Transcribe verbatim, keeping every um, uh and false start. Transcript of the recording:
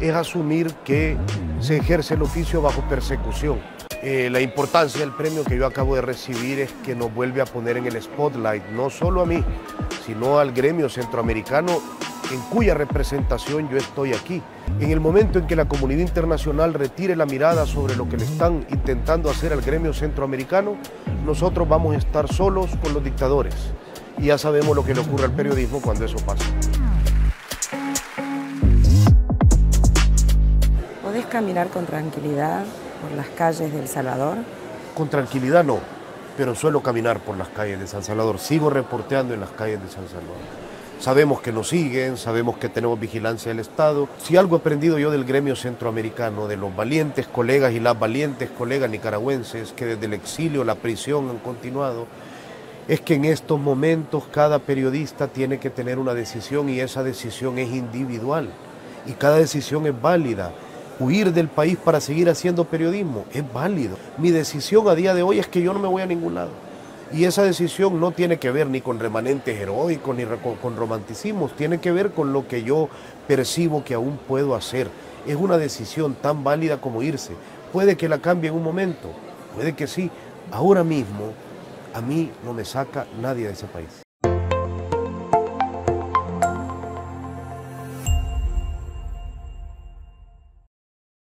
es asumir que se ejerce el oficio bajo persecución. Eh, la importancia del premio que yo acabo de recibir es que nos vuelve a poner en el spotlight, no solo a mí, sino al gremio centroamericano en cuya representación yo estoy aquí. En el momento en que la comunidad internacional retire la mirada sobre lo que le están intentando hacer al gremio centroamericano, nosotros vamos a estar solos con los dictadores. Y ya sabemos lo que le ocurre al periodismo cuando eso pasa. ¿Podés caminar con tranquilidad por las calles de El Salvador? Con tranquilidad no, pero suelo caminar por las calles de San Salvador. Sigo reporteando en las calles de San Salvador. Sabemos que nos siguen, sabemos que tenemos vigilancia del Estado. Si algo he aprendido yo del gremio centroamericano, de los valientes colegas y las valientes colegas nicaragüenses que desde el exilio, la prisión han continuado, es que en estos momentos cada periodista tiene que tener una decisión y esa decisión es individual y cada decisión es válida. Huir del país para seguir haciendo periodismo es válido. Mi decisión a día de hoy es que yo no me voy a ningún lado. Y esa decisión no tiene que ver ni con remanentes heroicos ni con romanticismos, tiene que ver con lo que yo percibo que aún puedo hacer. Es una decisión tan válida como irse. Puede que la cambie en un momento, puede que sí. Ahora mismo, a mí no me saca nadie de ese país.